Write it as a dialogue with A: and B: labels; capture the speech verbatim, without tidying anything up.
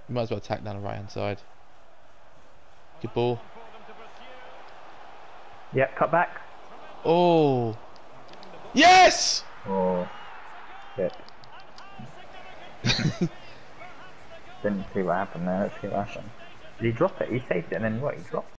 A: You might as well attack down the right hand side. Good ball.
B: Yep, cut back.
A: Oh. Yes!
C: Oh, shit. Didn't see what happened there. Let's see what happened. Did he drop it? He saved it and then what? He dropped